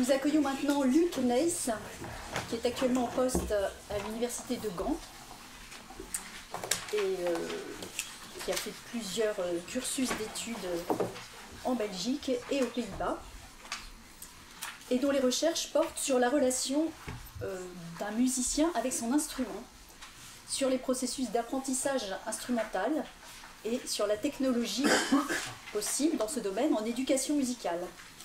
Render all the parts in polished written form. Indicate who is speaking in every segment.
Speaker 1: Nous accueillons maintenant Luc Neiss, qui est actuellement en poste à l'université de Gand et qui a fait plusieurs cursus d'études en Belgique et aux Pays-Bas, et dont les recherches portent sur la relation d'un musicien avec son instrument, sur les processus d'apprentissage instrumental et sur la technologie possible dans ce domaine en éducation musicale.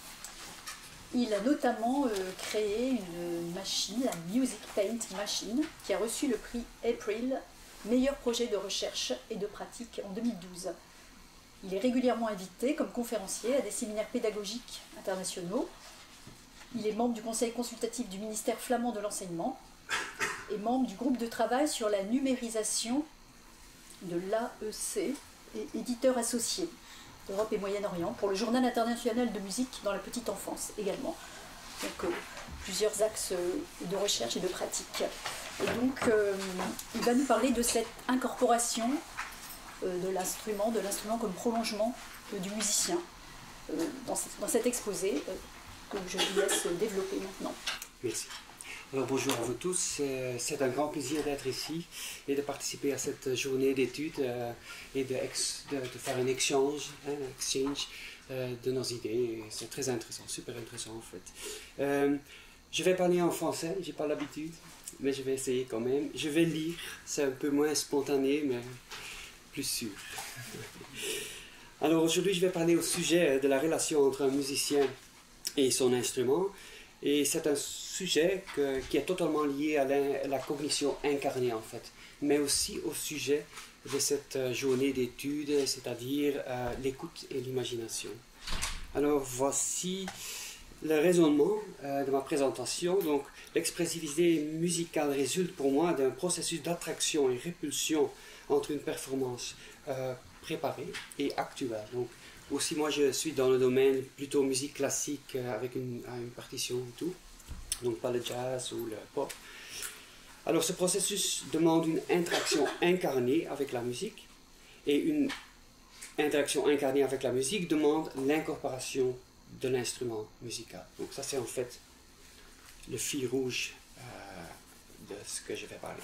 Speaker 1: Il a notamment créé une machine, la Music Paint Machine, qui a reçu le prix April, meilleur projet de recherche et de pratique en 2012. Il est régulièrement invité comme conférencier à des séminaires pédagogiques internationaux. Il est membre du conseil consultatif du ministère flamand de l'enseignement et membre du groupe de travail sur la numérisation de l'AEC et éditeur associé d'Europe et Moyen-Orient pour le Journal international de musique dans la petite enfance également. Donc plusieurs axes de recherche et de pratique. Et donc il va nous parler de cette incorporation de l'instrument comme prolongement du musicien dans cet exposé que je vous laisse développer maintenant.
Speaker 2: Merci. Alors, bonjour à vous tous, c'est un grand plaisir d'être ici et de participer à cette journée d'études et de faire un exchange de nos idées. C'est très intéressant, super intéressant en fait. Je vais parler en français, j'ai pas l'habitude, mais je vais essayer quand même. Je vais lire, c'est un peu moins spontané, mais plus sûr. Alors aujourd'hui, je vais parler au sujet de la relation entre un musicien et son instrument. Et c'est un sujet qui est totalement lié à la cognition incarnée en fait, mais aussi au sujet de cette journée d'études, c'est-à-dire l'écoute et l'imagination. Alors voici le raisonnement de ma présentation. Donc l'expressivité musicale résulte pour moi d'un processus d'attraction et répulsion entre une performance préparée et actuelle. Donc, aussi, moi, je suis dans le domaine plutôt musique classique avec une partition et tout, donc pas le jazz ou le pop. Alors, ce processus demande une interaction incarnée avec la musique, et une interaction incarnée avec la musique demande l'incorporation de l'instrument musical. Donc, ça, c'est en fait le fil rouge de ce que je vais parler.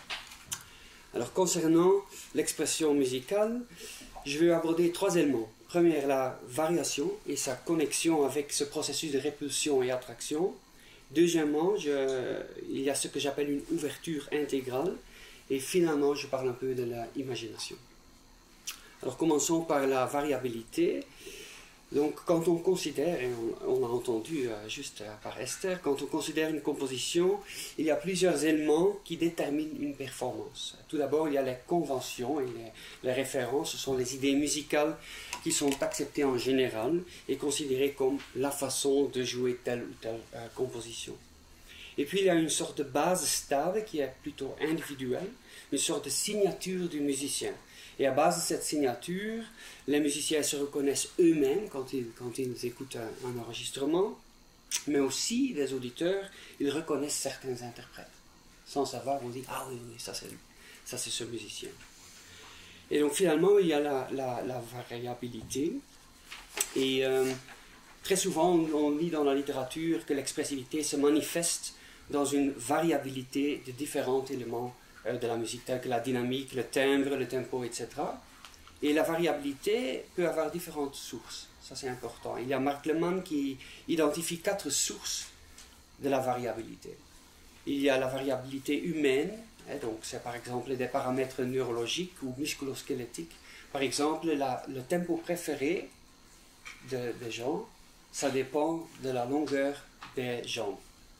Speaker 2: Alors, concernant l'expression musicale, je vais aborder trois éléments. Première, la variation et sa connexion avec ce processus de répulsion et attraction. Deuxièmement, il y a ce que j'appelle une ouverture intégrale. Et finalement, je parle un peu de l'imagination. Alors, commençons par la variabilité. Donc, quand on considère, et on l'a entendu juste par Esther, quand on considère une composition, il y a plusieurs éléments qui déterminent une performance. Tout d'abord, il y a les conventions et les références, ce sont les idées musicales qui sont acceptées en général et considérées comme la façon de jouer telle ou telle composition. Et puis, il y a une sorte de base stable qui est plutôt individuelle, une sorte de signature du musicien. Et à base de cette signature, les musiciens se reconnaissent eux-mêmes quand ils écoutent un enregistrement, mais aussi les auditeurs, ils reconnaissent certains interprètes. Sans savoir, on dit « Ah oui, ça c'est ce musicien ». Et donc finalement, il y a la variabilité. Et très souvent, on lit dans la littérature que l'expressivité se manifeste dans une variabilité de différents éléments de la musique, tels que la dynamique, le timbre, le tempo, etc. Et la variabilité peut avoir différentes sources. Ça, c'est important. Il y a Mark Leman qui identifie 4 sources de la variabilité. Il y a la variabilité humaine, donc c'est par exemple des paramètres neurologiques ou musculosquelettiques. Par exemple, le tempo préféré des gens, ça dépend de la longueur des jambes.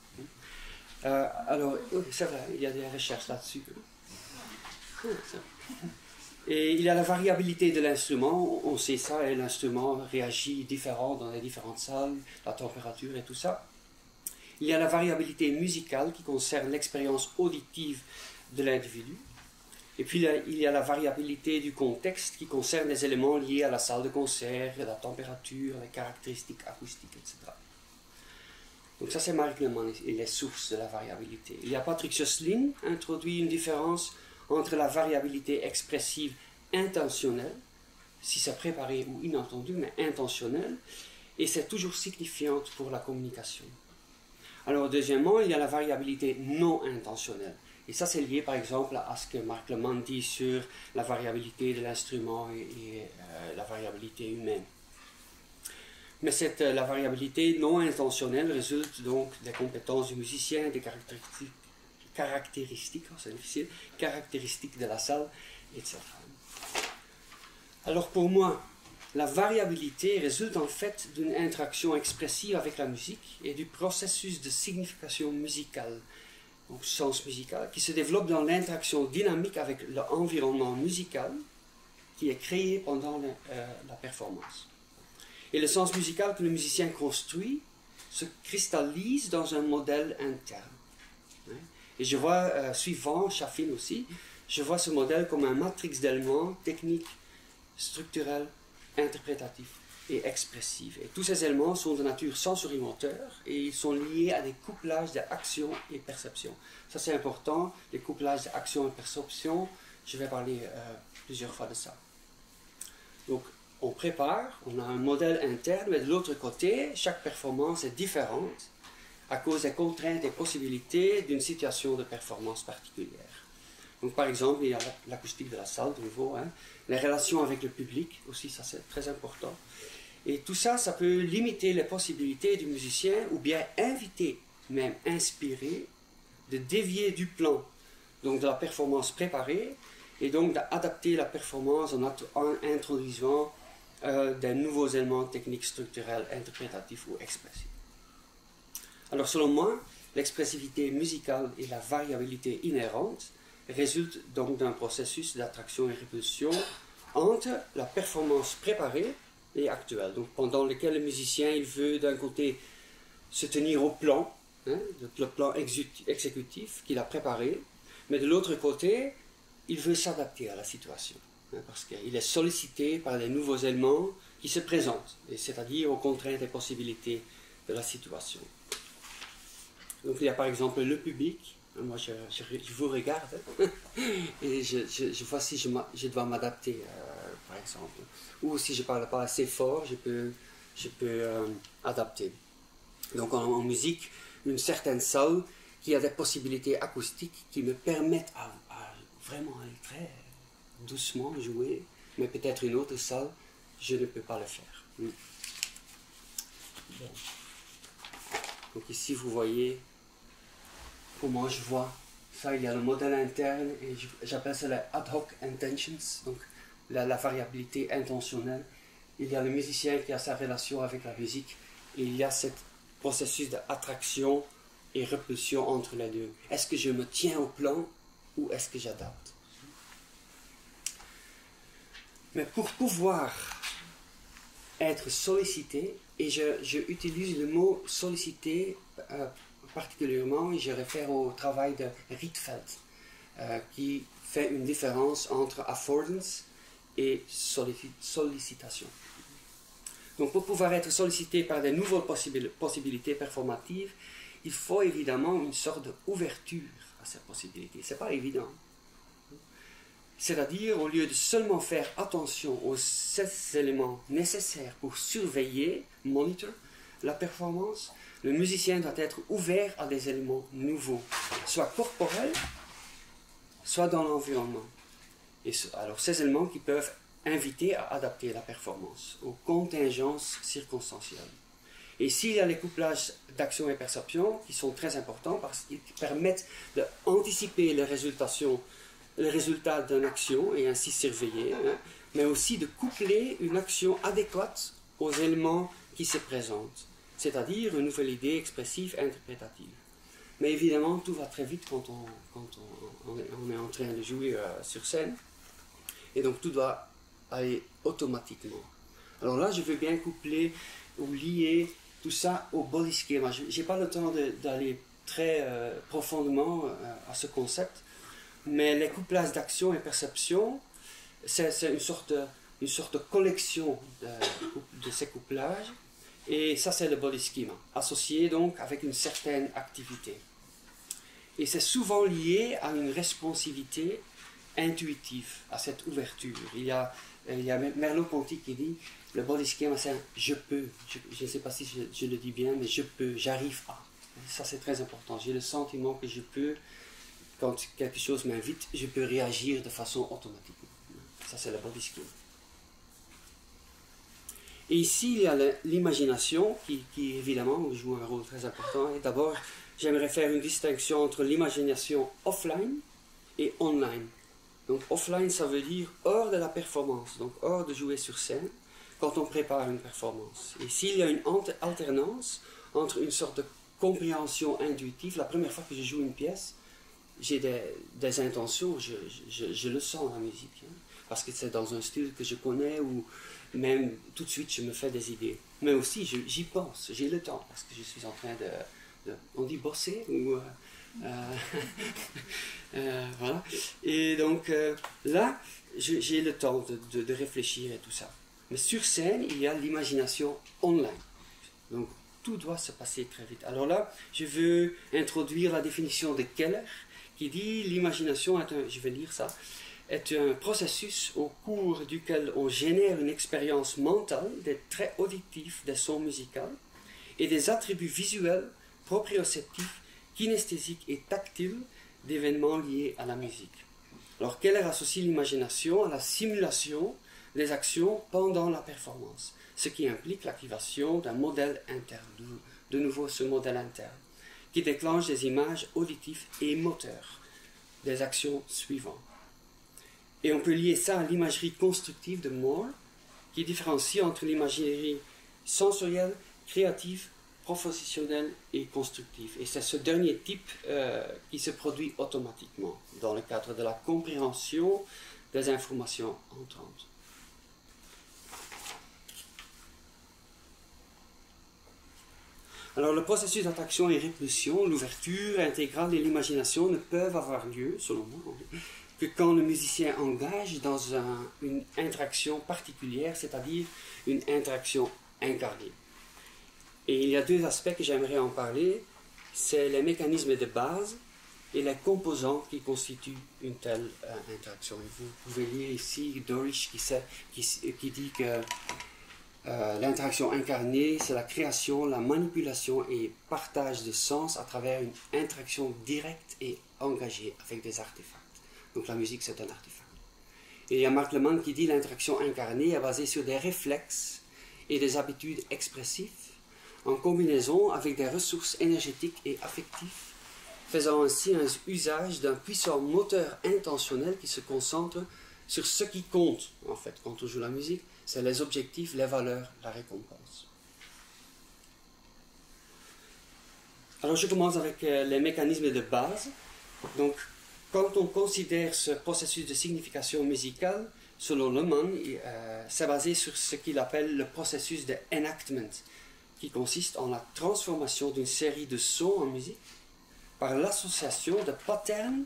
Speaker 2: Alors, c'est vrai, il y a des recherches là-dessus. Et il y a la variabilité de l'instrument, on sait ça, et l'instrument réagit différent dans les différentes salles, la température et tout ça. Il y a la variabilité musicale qui concerne l'expérience auditive de l'individu. Et puis il y a la variabilité du contexte qui concerne les éléments liés à la salle de concert, la température, les caractéristiques acoustiques, etc. Donc ça c'est Mark Leman et les sources de la variabilité. Il y a Patrick Suslin introduit une différence entre la variabilité expressive intentionnelle, si c'est préparé ou inattendu, mais intentionnelle, et c'est toujours signifiante pour la communication. Alors deuxièmement, il y a la variabilité non intentionnelle. Et ça, c'est lié par exemple à ce que Marc Lemann dit sur la variabilité de l'instrument et la variabilité humaine. Mais la variabilité non intentionnelle résulte donc des compétences du musicien, des caractéristiques, oh, c'est difficile, caractéristiques de la salle, etc. Alors pour moi, la variabilité résulte en fait d'une interaction expressive avec la musique et du processus de signification musicale, donc sens musical, qui se développe dans l'interaction dynamique avec l'environnement musical qui est créé pendant la performance. Et le sens musical que le musicien construit se cristallise dans un modèle interne. Et je vois, suivant Chaffin aussi, je vois ce modèle comme un matrix d'éléments techniques, structurels, interprétatifs et expressifs. Et tous ces éléments sont de nature sensorimoteur et ils sont liés à des couplages d'action et perception. Ça c'est important, les couplages d'action et perception, je vais parler plusieurs fois de ça. Donc, on prépare, on a un modèle interne, mais de l'autre côté, chaque performance est différente à cause des contraintes et possibilités d'une situation de performance particulière. Donc par exemple, il y a l'acoustique de la salle, de nouveau, hein, les relations avec le public, aussi ça c'est très important. Et tout ça, ça peut limiter les possibilités du musicien ou bien inviter, même inspirer, de dévier du plan, donc de la performance préparée, et donc d'adapter la performance en introduisant des nouveaux éléments techniques, structurels, interprétatifs ou expressifs. Alors selon moi, l'expressivité musicale et la variabilité inhérente résultent donc d'un processus d'attraction et répulsion entre la performance préparée et actuelle, donc pendant lequel le musicien il veut d'un côté se tenir au plan, hein, le plan exécutif qu'il a préparé, mais de l'autre côté, il veut s'adapter à la situation. Parce qu'il est sollicité par les nouveaux éléments qui se présentent, c'est-à-dire aux contraintes et possibilités de la situation. Donc il y a par exemple le public, moi je vous regarde, et je vois si je dois m'adapter, par exemple, ou si je ne parle pas assez fort, je peux adapter. Donc en musique, une certaine salle qui a des possibilités acoustiques qui me permettent à vraiment aller très doucement jouer, mais peut-être une autre salle, je ne peux pas le faire. Bon. Donc ici vous voyez comment je vois ça, il y a le modèle interne et j'appelle ça les ad hoc intentions, donc la variabilité intentionnelle. Il y a le musicien qui a sa relation avec la musique et il y a ce processus d'attraction et répulsion entre les deux. Est-ce que je me tiens au plan ou est-ce que j'adapte? Mais pour pouvoir être sollicité, et je utilise le mot sollicité particulièrement, et je réfère au travail de Rietveld, qui fait une différence entre affordance et sollicitation. Donc pour pouvoir être sollicité par de nouvelles possibilités performatives, il faut évidemment une sorte d'ouverture à ces possibilités. Ce n'est pas évident. C'est-à-dire, au lieu de seulement faire attention aux 7 éléments nécessaires pour surveiller, monitor, la performance, le musicien doit être ouvert à des éléments nouveaux, soit corporels, soit dans l'environnement. Alors, ces éléments qui peuvent inviter à adapter la performance aux contingences circonstancielles. Et s'il y a les couplages d'action et perception qui sont très importants parce qu'ils permettent d'anticiper les résultats d'une action et ainsi surveiller, hein, mais aussi de coupler une action adéquate aux éléments qui se présentent, c'est-à-dire une nouvelle idée expressive, interprétative. Mais évidemment, tout va très vite quand on est en train de jouer sur scène, et donc tout doit aller automatiquement. Alors là, je veux bien coupler ou lier tout ça au body schema. Je n'ai pas le temps d'aller très profondément à ce concept, mais les couplages d'action et perception, c'est une sorte de collection de ces couplages, et ça c'est le body schema, associé donc avec une certaine activité. Et c'est souvent lié à une responsivité intuitive, à cette ouverture. Il y a Merleau-Ponty qui dit, le body schema c'est un « je peux », je ne sais pas si je le dis bien, mais « je peux », « j'arrive à ». Ça, c'est très important. J'ai le sentiment que je peux, quand quelque chose m'invite, je peux réagir de façon automatique. Ça, c'est le body skill. Et ici, il y a l'imagination qui, évidemment, joue un rôle très important. Et d'abord, j'aimerais faire une distinction entre l'imagination offline et online. Donc, offline, ça veut dire hors de la performance, donc hors de jouer sur scène, quand on prépare une performance. Et s'il y a une alternance entre une sorte de compréhension intuitive, la première fois que je joue une pièce, j'ai des intentions, je le sens la musique, hein, parce que c'est dans un style que je connais, ou même tout de suite je me fais des idées. Mais aussi j'y pense, j'ai le temps, parce que je suis en train on dit bosser, ou voilà. Et donc là, j'ai le temps de réfléchir et tout ça. Mais sur scène, il y a l'imagination online. Donc tout doit se passer très vite. Alors là, je veux introduire la définition de Keller, qui dit l'imagination est je vais lire ça, est un processus au cours duquel on génère une expérience mentale des traits auditifs des sons musicaux et des attributs visuels, proprioceptifs, kinesthésiques et tactiles d'événements liés à la musique. Alors Keller associe l'imagination à la simulation des actions pendant la performance, ce qui implique l'activation d'un modèle interne, de nouveau ce modèle interne, qui déclenche des images auditives et moteurs des actions suivantes. Et on peut lier ça à l'imagerie constructive de Moore, qui différencie entre l'imagerie sensorielle, créative, propositionnelle et constructive. Et c'est ce dernier type qui se produit automatiquement dans le cadre de la compréhension des informations entrantes. Alors le processus d'attraction et répulsion, l'ouverture intégrale et l'imagination ne peuvent avoir lieu, selon moi, que quand le musicien engage dans une interaction particulière, c'est-à-dire une interaction incarnée. Et il y a deux aspects que j'aimerais en parler, c'est les mécanismes de base et les composants qui constituent une telle interaction. Et vous pouvez lire ici Dorish qui dit que l'interaction incarnée, c'est la création, la manipulation et partage de sens à travers une interaction directe et engagée avec des artefacts. Donc la musique, c'est un artefact. Et il y a Mark Leman qui dit l'interaction incarnée est basée sur des réflexes et des habitudes expressives en combinaison avec des ressources énergétiques et affectives, faisant ainsi un usage d'un puissant moteur intentionnel qui se concentre sur ce qui compte, en fait, quand on joue la musique, c'est les objectifs, les valeurs, la récompense. Alors je commence avec les mécanismes de base. Donc, quand on considère ce processus de signification musicale, selon Leman, c'est basé sur ce qu'il appelle le processus de enactment, qui consiste en la transformation d'une série de sons en musique par l'association de patterns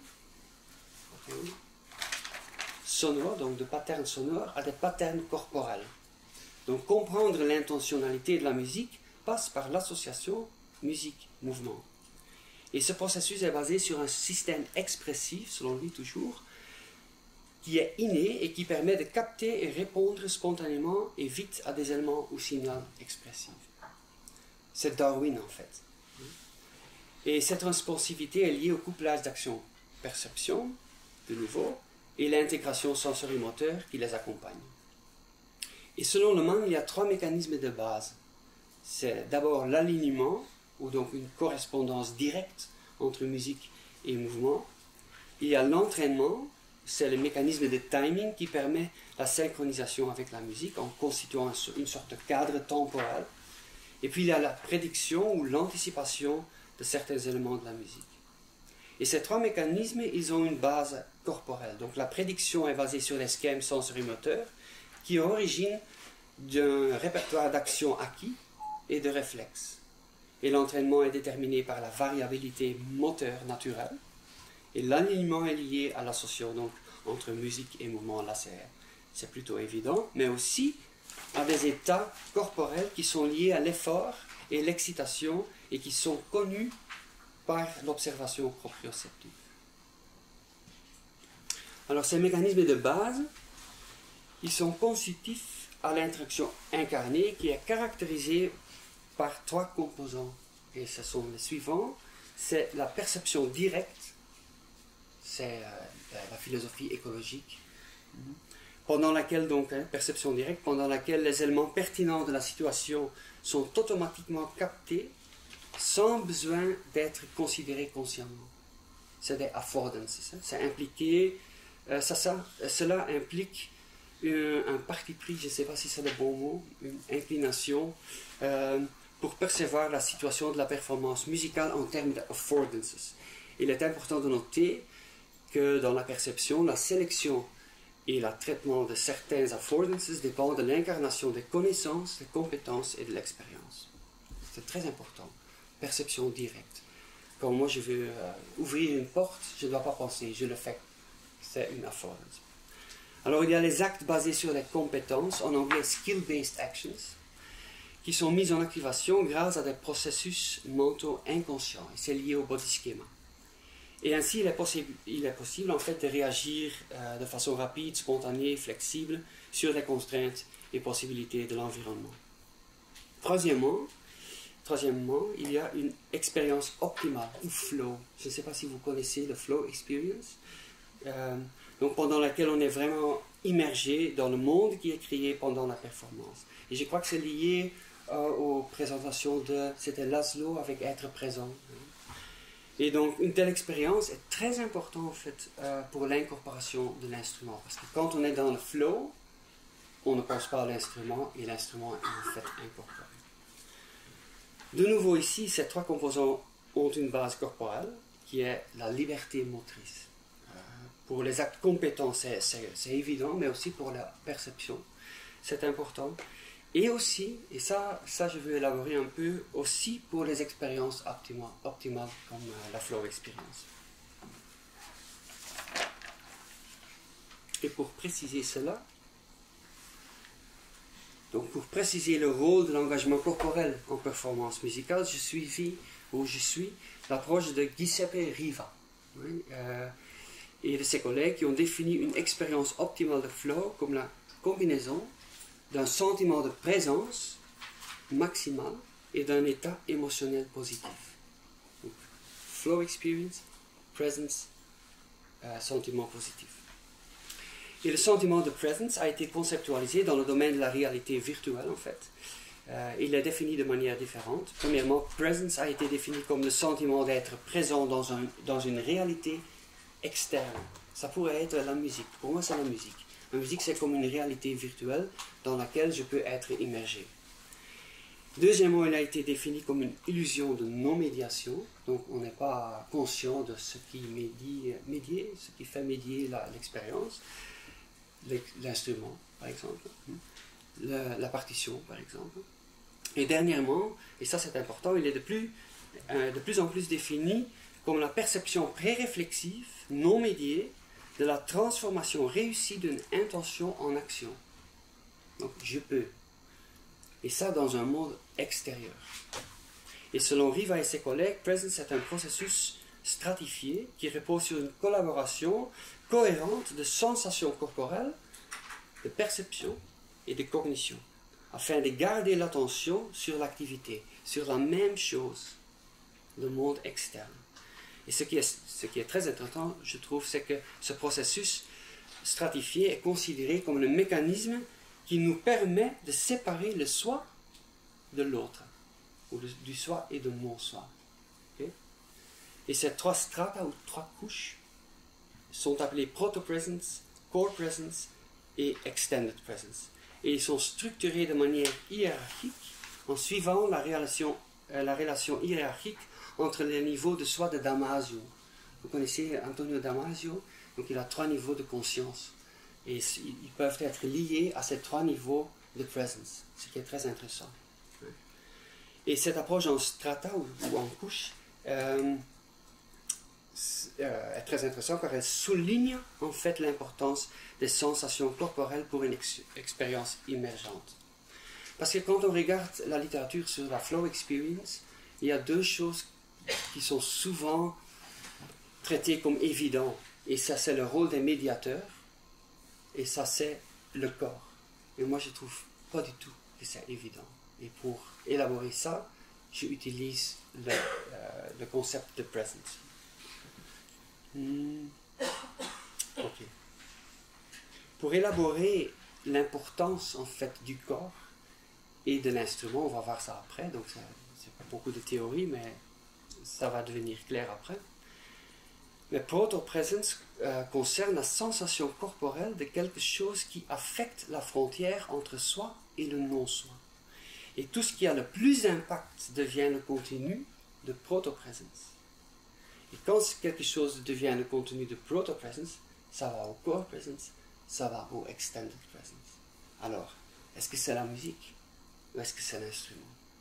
Speaker 2: sonores, donc de patterns sonores, à des patterns corporels. Donc comprendre l'intentionnalité de la musique passe par l'association musique-mouvement. Et ce processus est basé sur un système expressif, selon lui toujours, qui est inné et qui permet de capter et répondre spontanément et vite à des éléments ou signaux expressifs. C'est Darwin en fait. Et cette responsivité est liée au couplage d'action-perception, de nouveau, et l'intégration sensorimoteur qui les accompagne. Et selon Leman, il y a trois mécanismes de base. C'est d'abord l'alignement, ou donc une correspondance directe entre musique et mouvement. Il y a l'entraînement, c'est le mécanisme de timing qui permet la synchronisation avec la musique en constituant une sorte de cadre temporel. Et puis il y a la prédiction ou l'anticipation de certains éléments de la musique. Et ces trois mécanismes, ils ont une base corporelle. Donc la prédiction est basée sur les schèmes sensorimoteurs qui ont origine d'un répertoire d'actions acquis et de réflexes. Et l'entraînement est déterminé par la variabilité moteur naturelle. Et l'alignement est lié à l'association donc, entre musique et mouvement. Là, c'est plutôt évident. Mais aussi à des états corporels qui sont liés à l'effort et l'excitation et qui sont connus par l'observation proprioceptive. Alors ces mécanismes de base, ils sont constitutifs à l'interaction incarnée qui est caractérisée par trois composants et ce sont les suivants. C'est la perception directe, c'est la philosophie écologique, pendant laquelle, donc, perception directe, pendant laquelle les éléments pertinents de la situation sont automatiquement captés sans besoin d'être considérés consciemment. C'est des affordances, c'est impliqué, cela implique un parti pris, je ne sais pas si c'est le bon mot, une inclination pour percevoir la situation de la performance musicale en termes d'affordances. Il est important de noter que dans la perception, la sélection et le traitement de certains affordances dépendent de l'incarnation des connaissances, des compétences et de l'expérience. C'est très important. Perception directe. Quand moi je veux ouvrir une porte, je ne dois pas penser, je le fais. C'est une affordance. Alors il y a les actes basés sur les compétences, en anglais skill-based actions, qui sont mis en activation grâce à des processus mentaux inconscients. Et c'est lié au body schema. Et ainsi, il est possible en fait de réagir de façon rapide, spontanée, flexible sur les contraintes et possibilités de l'environnement. Troisièmement, il y a une expérience optimale, ou flow. Je ne sais pas si vous connaissez le flow experience. Donc pendant laquelle on est vraiment immergé dans le monde qui est créé pendant la performance. Et je crois que c'est lié aux présentations c'était Laszlo avec être présent. Et donc, une telle expérience est très importante en fait, pour l'incorporation de l'instrument. Parce que quand on est dans le flow, on ne pense pas à l'instrument et l'instrument est en fait incorporé. De nouveau ici, ces trois composants ont une base corporelle qui est la liberté motrice. Pour les actes compétents, c'est évident, mais aussi pour la perception, c'est important. Et aussi, et ça je veux élaborer un peu, aussi pour les expériences optimales comme la flow experience. Et pour préciser cela, donc pour préciser le rôle de l'engagement corporel en performance musicale, je suis l'approche de Giuseppe Riva et de ses collègues qui ont défini une expérience optimale de flow comme la combinaison d'un sentiment de présence maximale et d'un état émotionnel positif. Donc, flow experience, presence, sentiment positif. Et le sentiment de presence a été conceptualisé dans le domaine de la réalité virtuelle en fait. Il est défini de manière différente. Premièrement, presence a été défini comme le sentiment d'être présent dans une réalité externe. Ça pourrait être la musique. Pour moi, c'est la musique. La musique, c'est comme une réalité virtuelle dans laquelle je peux être immergé. Deuxièmement, il a été défini comme une illusion de non-médiation. Donc, on n'est pas conscient de ce qui ce qui fait médier l'expérience. L'instrument, par exemple. La partition, par exemple. Et dernièrement, et ça c'est important, il est de plus en plus défini comme la perception pré-réflexive, non médiée, de la transformation réussie d'une intention en action. Donc, je peux. Et ça dans un monde extérieur. Et selon Riva et ses collègues, Presence est un processus stratifié qui repose sur une collaboration cohérente de sensations corporelles, de perception et de cognition, afin de garder l'attention sur l'activité, sur la même chose, le monde externe. Et ce qui est très intéressant, je trouve, c'est que ce processus stratifié est considéré comme le mécanisme qui nous permet de séparer le soi de l'autre, ou du soi et de mon soi. Okay? Et ces trois strata, ou trois couches, sont appelées proto-presence, core presence et extended presence. Et ils sont structurés de manière hiérarchique en suivant la relation hiérarchique entre les niveaux de soi de Damasio. Vous connaissez Antonio Damasio, donc il a 3 niveaux de conscience. Et ils peuvent être liés à ces 3 niveaux de presence, ce qui est très intéressant. Et cette approche en strata ou en couche est très intéressante car elle souligne en fait l'importance des sensations corporelles pour une expérience émergente. Parce que quand on regarde la littérature sur la flow experience, il y a 2 choses qui sont souvent traitées comme évidentes. Et ça, c'est le rôle des médiateurs. Et ça, c'est le corps. Et moi, je trouve pas du tout que c'est évident. Et pour élaborer ça, j'utilise le concept de presence. Ok. Pour élaborer l'importance en fait du corps et de l'instrument, on va voir ça après, donc c'est pas beaucoup de théorie, mais ça va devenir clair après. Mais proto-presence concerne la sensation corporelle de quelque chose qui affecte la frontière entre soi et le non-soi. Et tout ce qui a le plus d'impact devient le contenu de proto-presence. Et quand quelque chose devient le contenu de proto-presence, ça va au core presence, ça va au extended presence. Alors, est-ce que c'est la musique ou est-ce que c'est l'instrument?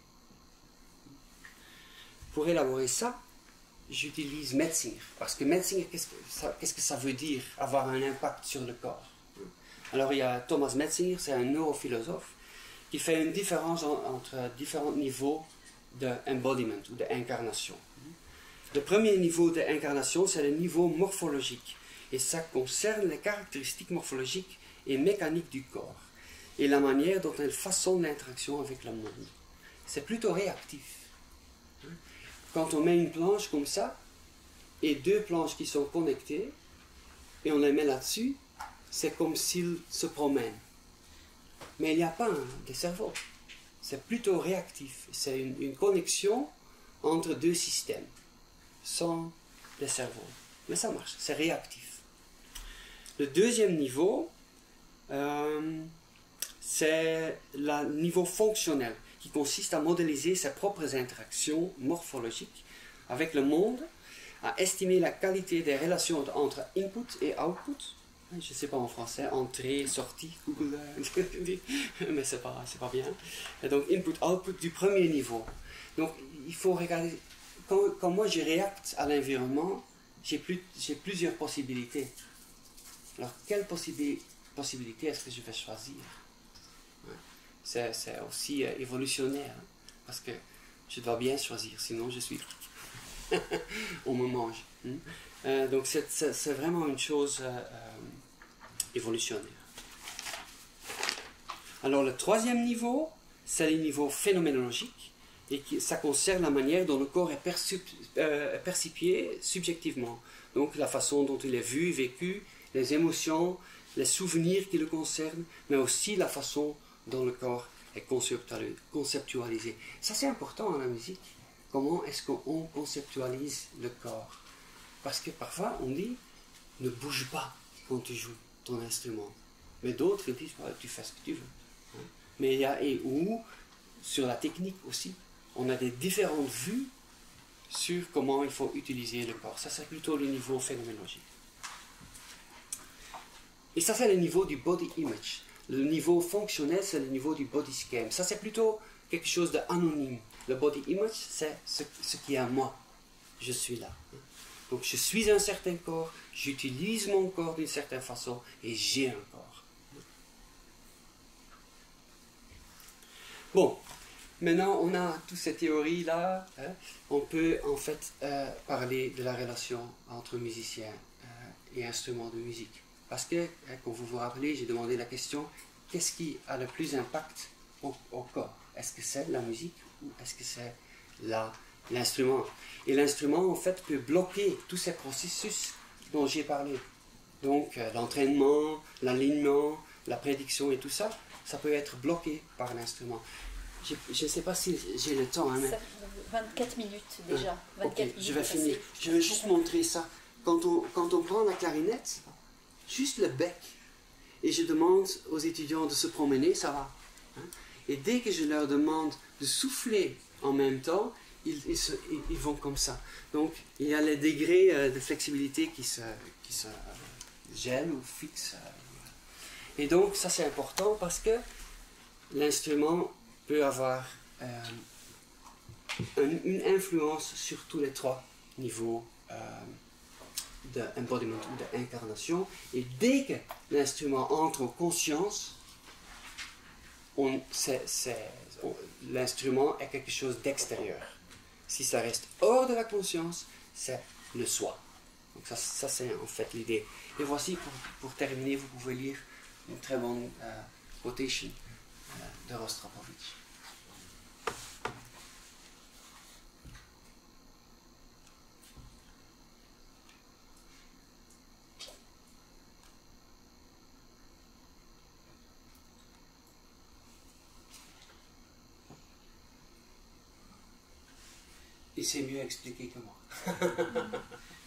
Speaker 2: Pour élaborer ça, j'utilise Metzinger, parce que Metzinger, qu'est-ce que ça veut dire, avoir un impact sur le corps? Alors il y a Thomas Metzinger, c'est un neurophilosophe, qui fait une différence entre différents niveaux d'embodiment ou d'incarnation. Le premier niveau d'incarnation, c'est le niveau morphologique, et ça concerne les caractéristiques morphologiques et mécaniques du corps, et la manière dont elle façonne l'interaction avec le monde. C'est plutôt réactif. Quand on met une planche comme ça, et deux planches qui sont connectées, et on les met là-dessus, c'est comme s'ils se promènent. Mais il n'y a pas de cerveau. C'est plutôt réactif. C'est une connexion entre deux systèmes, sans le cerveau. Mais ça marche, c'est réactif. Le deuxième niveau, c'est le niveau fonctionnel, qui consiste à modéliser ses propres interactions morphologiques avec le monde, à estimer la qualité des relations entre input et output. Je ne sais pas en français, entrée, sortie, Google, mais c'est pas bien. Et donc input-output du premier niveau. Donc il faut regarder, quand moi je réacte à l'environnement, j'ai plusieurs possibilités. Alors quelle possibilité est-ce que je vais choisir? C'est aussi évolutionnaire, hein, parce que je dois bien choisir, sinon je suis... on me mange. Donc c'est vraiment une chose évolutionnaire. Alors le troisième niveau, c'est le niveau phénoménologique, et ça concerne la manière dont le corps est percipié subjectivement. Donc la façon dont il est vu, vécu, les émotions, les souvenirs qui le concernent, mais aussi la façon dont le corps est conceptualisé. Ça c'est important dans la musique. Comment est-ce qu'on conceptualise le corps? Parce que parfois on dit, ne bouge pas quand tu joues ton instrument. Mais d'autres disent, tu fais ce que tu veux. Mais il y a, sur la technique aussi, on a des différentes vues sur comment il faut utiliser le corps. Ça c'est plutôt le niveau phénoménologique. Et ça c'est le niveau du body image. Le niveau fonctionnel, c'est le niveau du body scheme. Ça c'est plutôt quelque chose d'anonyme. Le body image, c'est ce qui est à moi. Je suis là. Donc je suis un certain corps, j'utilise mon corps d'une certaine façon et j'ai un corps. Bon, maintenant on a toutes ces théories-là. On peut en fait parler de la relation entre musicien et instrument de musique. Parce que, comme vous vous rappelez, j'ai demandé la question, qu'est-ce qui a le plus d'impact au corps? Est-ce que c'est la musique ou est-ce que c'est l'instrument? Et l'instrument, en fait, peut bloquer tous ces processus dont j'ai parlé. Donc, l'entraînement, l'alignement, la prédiction et tout ça, ça peut être bloqué par l'instrument. Je ne sais pas si j'ai le temps. Hein, mais...
Speaker 1: 24 minutes déjà. 24
Speaker 2: okay,
Speaker 1: minutes
Speaker 2: je vais finir. Je vais juste montrer ça. Quand on prend la clarinette, juste le bec, et je demande aux étudiants de se promener, ça va. Hein? Et dès que je leur demande de souffler en même temps, ils vont comme ça. Donc, il y a les degrés de flexibilité qui se gèlent ou fixent. Et donc, ça c'est important parce que l'instrument peut avoir une influence sur tous les trois niveaux d'embodiment ou d'incarnation. Et dès que l'instrument entre en conscience, l'instrument est quelque chose d'extérieur. Si ça reste hors de la conscience, c'est le soi. Donc ça c'est en fait l'idée. Et voici, pour terminer, vous pouvez lire une très bonne quotation de Rostropovitch. c'est mieux expliqué que moi.